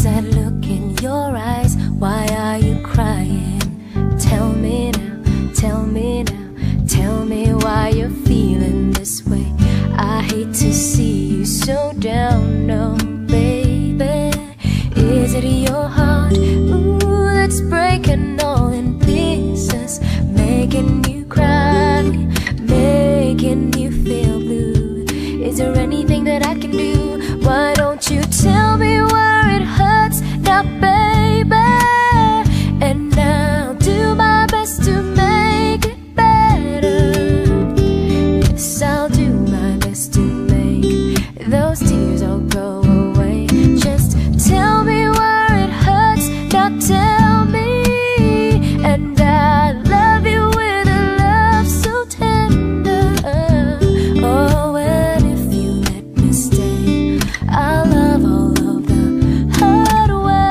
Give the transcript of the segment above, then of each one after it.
sad look in your eyes. Why are you crying? Tell me now, tell me now, tell me why you're feeling this way. I hate to see you so down, no baby. Is it your heart, ooh, that's breaking all in pieces, making you cry, making you feel blue? Is there anything that I can do? Why don't you tell me where it hurts now, baby? And I'll do my best to make it better. Yes, I'll do my best to make those tears all go away. Just tell me where it hurts now, tell me. And I love you with a love so tender. Oh, and if you let me stay, I'll love all of the hard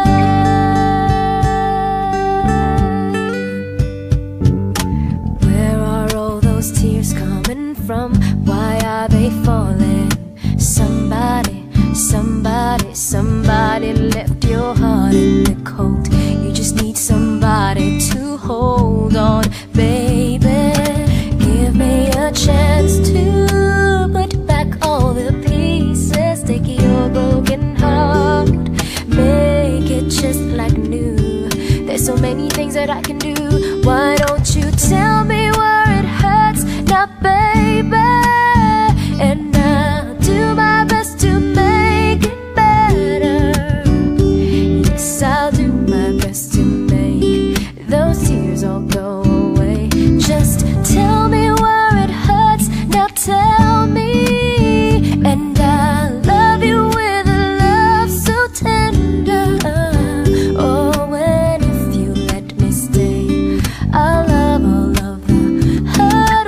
way. Where are all those tears coming from? Why are they falling? Somebody, somebody, somebody left your heart in the cold. You just need somebody to hold on, baby. Give me a chance to put back all the pieces. Take your broken heart, make it just like new. There's so many things that I can do. Why don't you tell me where it hurts now, baby? And I'll do my best to make it better. Yes, I'll do my best to make those tears all go away. Just tell me where it hurts now, tell me. And I love you with a love so tender. Oh, and if you let me stay, I'll love all of the hard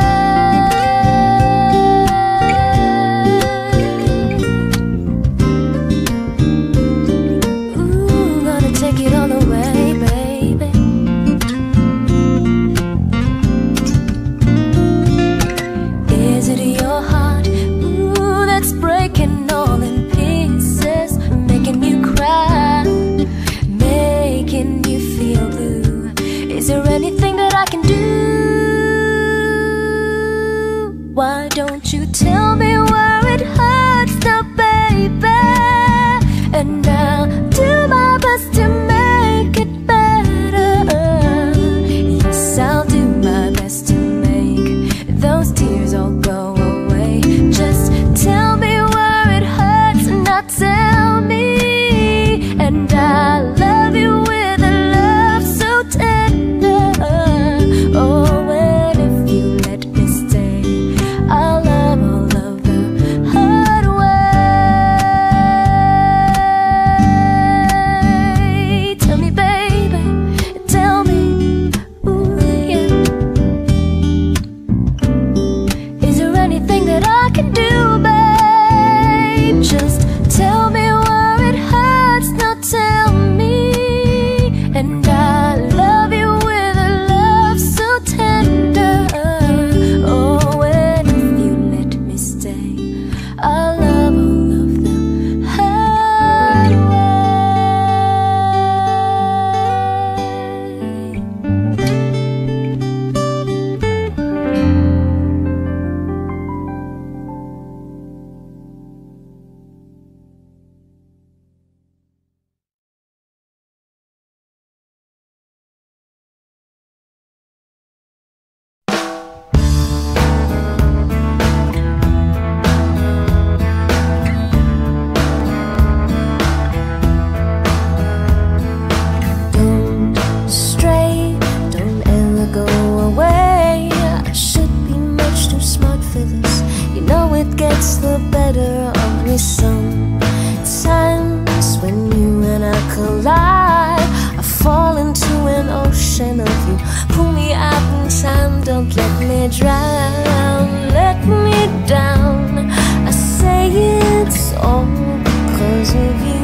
way. Ooh, gonna take it all the way, baby. Is it your heart, ooh, that's breaking all in pieces, making you cry, making you feel blue? Is there anything that I can do? Why don't you tell me where it hurts now, baby? And I'll do my best to make it better. Yes, I'll do my best to make those tears all go away. Just tell me where it hurts now, tell me. And I love you with a love so tender. Oh, and if you let me stay, I'll love all of the hard way. Tell me, baby, tell me, ooh, yeah. Is there anything that I can do, babe? Just tell me where it hurts now, tell me. And I love you with a love so tender. Oh, and if you let me stay, I'll love all of the hard way. Don't stray, don't ever go away. I should be much too smart for this. You know it gets the better of me sometimes. When you and I collide, I fall into an ocean of you. Pull me out in time, don't let me drown. Let me down, I say it's all because of you.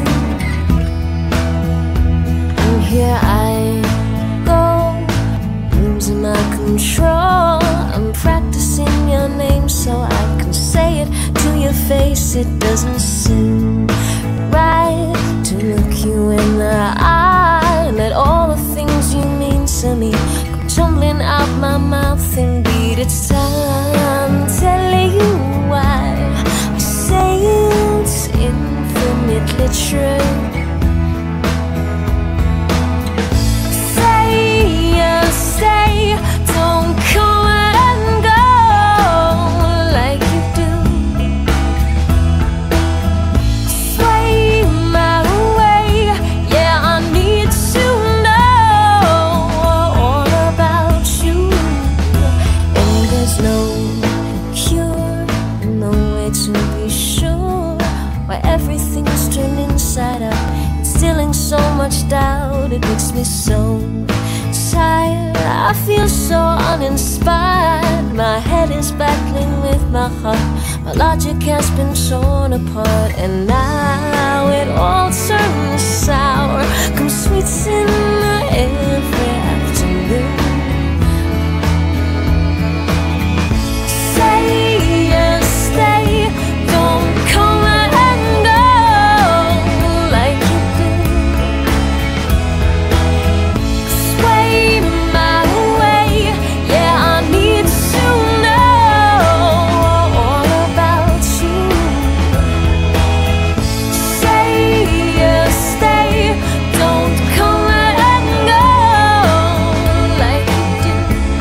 And here I go, losing my control. I'm practicing your name so I can say it to your face. It doesn't seem right to look you in the eye. Let all the things you mean to me come tumbling out my mouth. Indeed, it's time telling you why I say it's infinitely true. Stay, don't come and go like you do. Sway my way, yeah, I need to know all about you. And there's no cure, no way to be sure why everything's turned inside out, instilling so much doubt. It makes me so tired, I feel so uninspired. My head is battling with my heart. My logic has been torn apart, and now it all turns sour. Come sweets in every afternoon. Say and stay, don't come and go like you do. Sway my way, yeah, I need to know all about you. Say or stay, don't come and go like you do.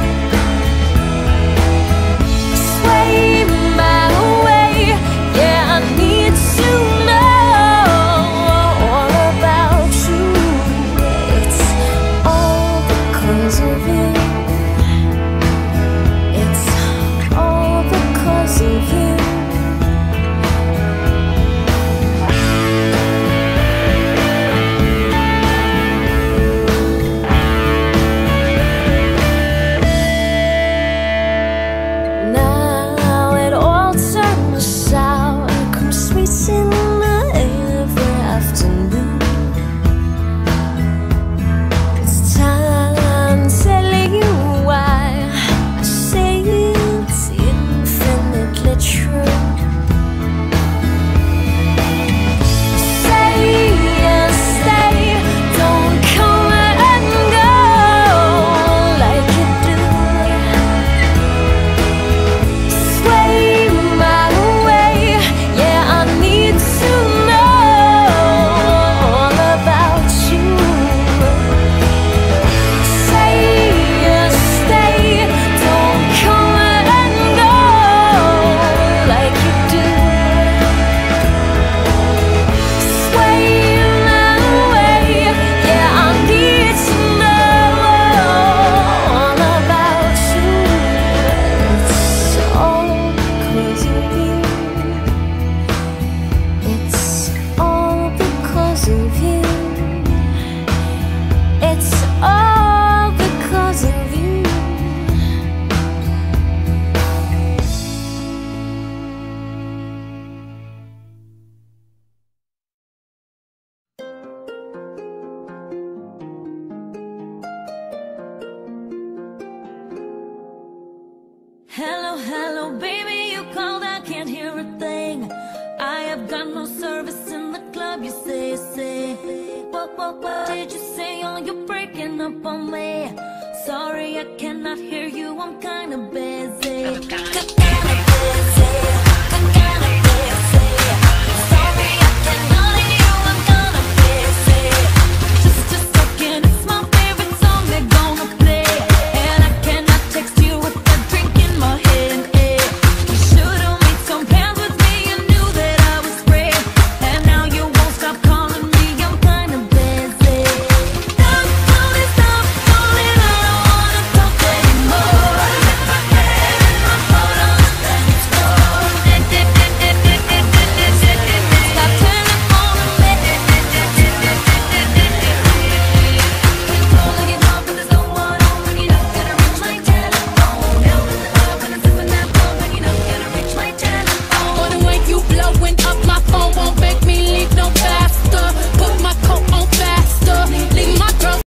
Sway my way, yeah, I need to know all about you. It's all because of you. It's all because of you. Now it all turns sour. Come sweets in every afternoon. It's time telling you why I say it's infinitely true. Say and stay, don't come and go like you do. Sway my way, yeah, I need to know all about you. Say or stay, don't come and go like you do. Sway my way, yeah, I need to know all about you. It's all because of you. It's all because of you. It's all because of you. Hello, hello, baby, you called, I can't hear a thing. I have got no service in the club, you say. What did you say? Oh, you're breaking up on me. Sorry, I cannot hear you, I'm kinda busy.